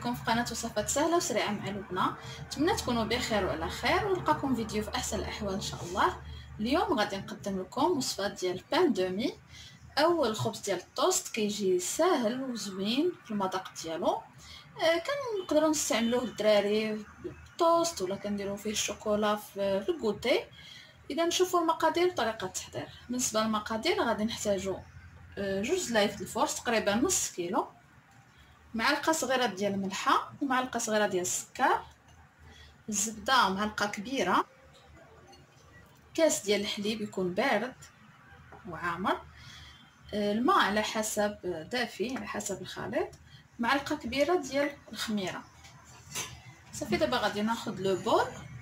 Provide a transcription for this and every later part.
بكم في قناه وصفات سهله وسريعه مع لبنى. نتمنى تكونوا بخير وعلى خير ونلقاكم فيديو في احسن الاحوال ان شاء الله. اليوم غادي نقدم لكم وصفه ديال بان دومي او الخبز ديال الطوست. كيجي ساهل وزوين في المذاق ديالو. كنقدروا نستعملوه الدراري بالطوست ولا كنديروا فيه الشوكولا في الكوتي. اذا نشوفوا المقادير وطريقه التحضير. بالنسبه للمقادير غادي نحتاجوا جوج لايف الفورس تقريبا نص كيلو، معلقه صغيره ديال الملحه ومعلقه صغيره ديال السكر، الزبده معلقه كبيره، كاس ديال الحليب يكون بارد وعامر، الماء على حسب دافي على حسب الخليط، معلقه كبيره ديال الخميره. صافي دابا غادي ناخذ لو بول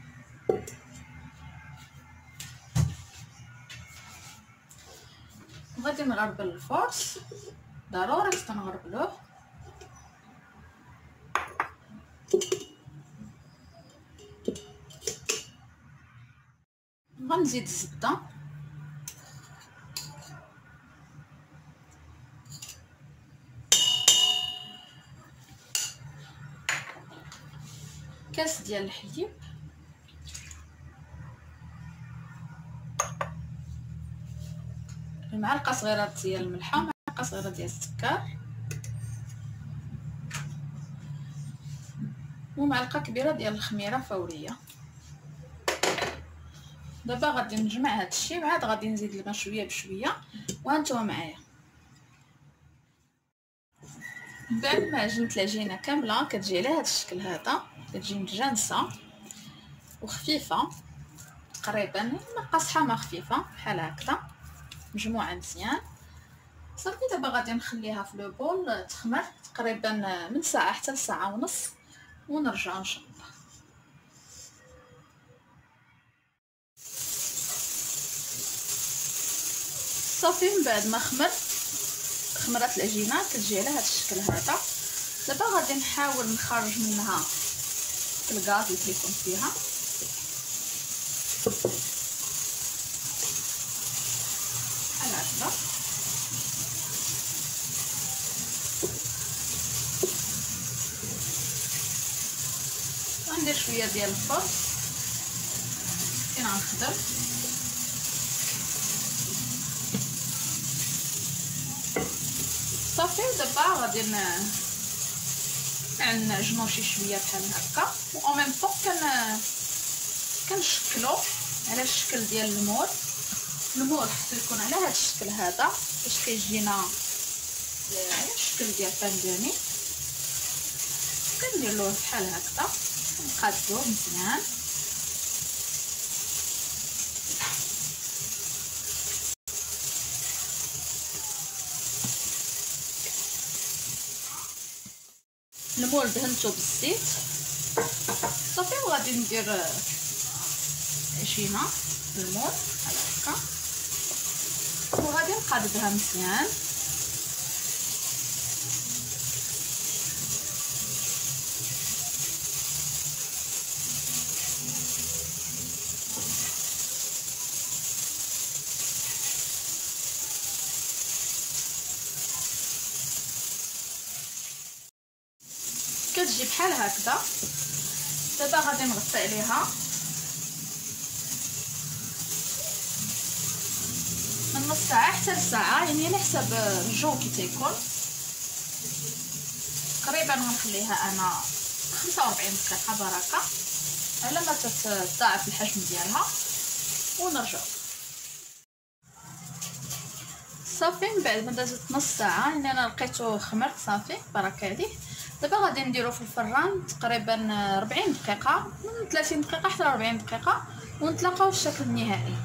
وغادي نغربل الفورس، ضروري تنغربلوه. غنزيد الزبده، كاس ديال الحليب، معلقه صغيره ديال الملحه ومعلقه صغيره ديال السكر ومعلقه كبيره ديال الخميره فوريه. دابا غادي نجمع هذا الشيء وعاد غادي نزيد الماء شويه بشويه وهانتوما معايا. من بعد ما عجنت العجينه كامله كتجي على هذا الشكل هذا، كتجي متجانسه وخفيفه تقريبا ناقص حامه خفيفه بحال هكذا مجموعه مزيان. صافي دابا غادي نخليها في لو بول تخمر تقريبا من ساعه حتى لساعه ونص ونرجع ان شاء الله. صافي من بعد ما خمرات العجينه كتجي على هذا الشكل هذا. دابا غادي نحاول نخرج منها الغاز اللي كيكون فيها. بحال هكذا غندير شويه ديال الفرص كي غنخدم. صافي دابا غادي نعجنو شي شويه بحال هكا و ميم طون كنشكلو على الشكل ديال المول. المول خصو يكون على هذا الشكل هذا باش كيجينا على الشكل ديال باندومي. كنديرلوه بحال هكذا نقادوه مزيان. المول دهنتو بالزيت صافي وغادي ندير عجينه بالمول بحال هكا وغادي نقادها مزيان. كتجي بحال هكذا. دابا غادي نغطي عليها من نص ساعه حتى لساعه، يعني على حسب الجو كي تيكون. تقريبا غنخليها انا 45 دقيقه بركه على ما تضاعف الحجم ديالها ونرجع. صافي من بعد ما دازت نص ساعه يعني انا لقيته خمر صافي بركه عليه. دابا غادي نديرو في الفران تقريبا 40 دقيقه، من 30 دقيقه حتى 40 دقيقه ونتلاقاو في الشكل النهائي.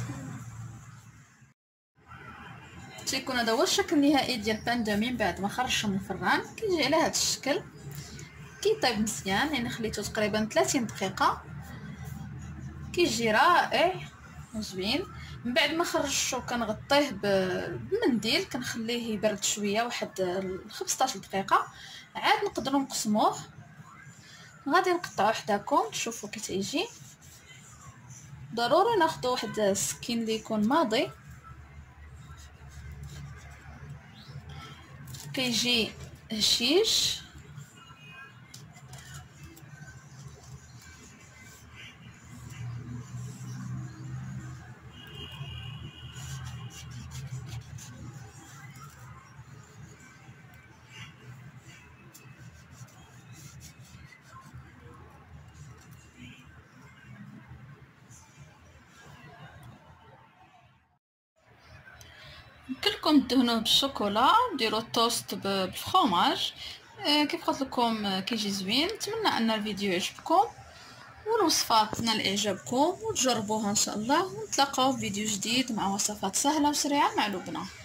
تيكون هذا هو الشكل النهائي ديال باندومي بعد ما خرجته من الفران. كيجي على هذا الشكل كيطيب مزيان، يعني خليته تقريبا 30 دقيقه كيجي رائع وزوين. من بعد ما خرجته كنغطيه بمنديل كنخليه يبرد شويه واحد 15 دقيقه، عاد نقدروا نقسموه. غادي نقطعوه حداكم تشوفوا كي تيجي. ضروري ناخذوا واحد السكين اللي يكون ماضي. كيجي هشيش كلكم دهنوه بالشوكولا، ديروا توست بالفرomاج. كيف قلت لكم كيجي زوين. نتمنى ان الفيديو يعجبكم والوصفات تنال اعجابكم وتجربوها ان شاء الله، ونتلاقاو في فيديو جديد مع وصفات سهله وسريعه مع لبنى.